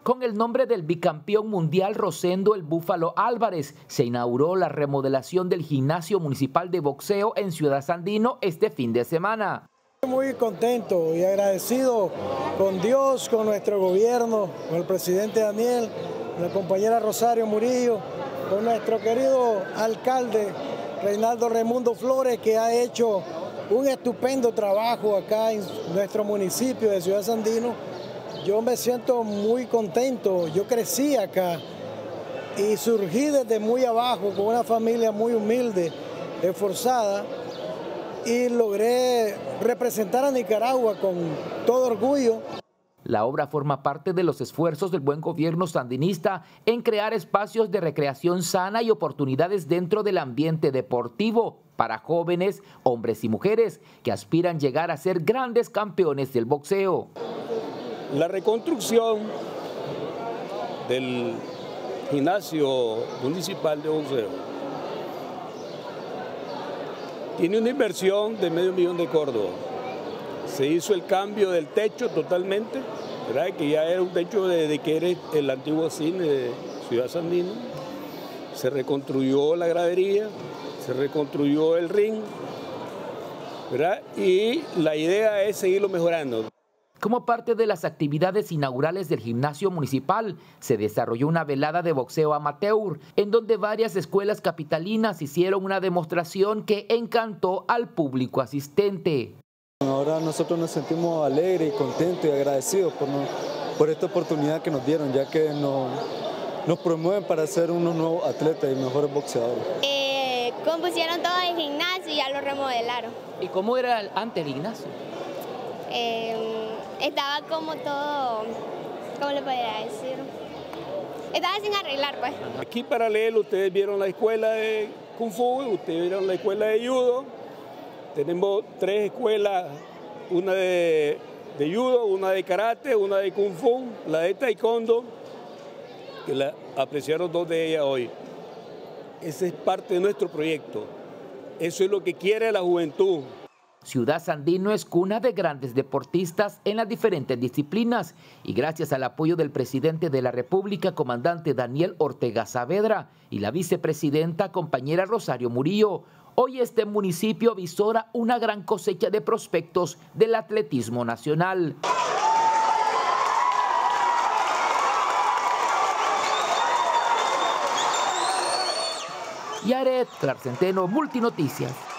Con el nombre del bicampeón mundial Rosendo El Búfalo Álvarez, se inauguró la remodelación del gimnasio municipal de boxeo en Ciudad Sandino este fin de semana. Muy contento y agradecido con Dios, con nuestro gobierno, con el presidente Daniel, con la compañera Rosario Murillo, con nuestro querido alcalde Reinaldo Raimundo Flores, que ha hecho un estupendo trabajo acá en nuestro municipio de Ciudad Sandino. Yo me siento muy contento, yo crecí acá y surgí desde muy abajo con una familia muy humilde, esforzada, y logré representar a Nicaragua con todo orgullo. La obra forma parte de los esfuerzos del buen gobierno sandinista en crear espacios de recreación sana y oportunidades dentro del ambiente deportivo para jóvenes, hombres y mujeres que aspiran llegar a ser grandes campeones del boxeo. La reconstrucción del gimnasio municipal de boxeo tiene una inversión de $500,000 de córdobas. Se hizo el cambio del techo totalmente, ¿verdad? Que ya era un techo de que era el antiguo cine de Ciudad Sandino. Se reconstruyó la gradería, se reconstruyó el ring, ¿verdad? Y la idea es seguirlo mejorando. Como parte de las actividades inaugurales del gimnasio municipal, se desarrolló una velada de boxeo amateur, en donde varias escuelas capitalinas hicieron una demostración que encantó al público asistente. Ahora nosotros nos sentimos alegres y contentos y agradecidos por esta oportunidad que nos dieron, ya que nos promueven para ser unos nuevos atletas y mejores boxeadores. Compusieron todo el gimnasio y ya lo remodelaron. ¿Y cómo era antes el gimnasio? Estaba como todo, ¿cómo le podría decir? Estaba sin arreglar, pues. Aquí paralelo ustedes vieron la escuela de Kung Fu, ustedes vieron la escuela de Judo. Tenemos 3 escuelas, una de Judo, una de Karate, una de Kung Fu, la de Taekwondo, que la apreciaron 2 de ellas hoy. Ese es parte de nuestro proyecto. Eso es lo que quiere la juventud. Ciudad Sandino es cuna de grandes deportistas en las diferentes disciplinas y gracias al apoyo del presidente de la República, comandante Daniel Ortega Saavedra, y la vicepresidenta, compañera Rosario Murillo, hoy este municipio avisora una gran cosecha de prospectos del atletismo nacional. Yaret Clark Centeno, Multinoticias.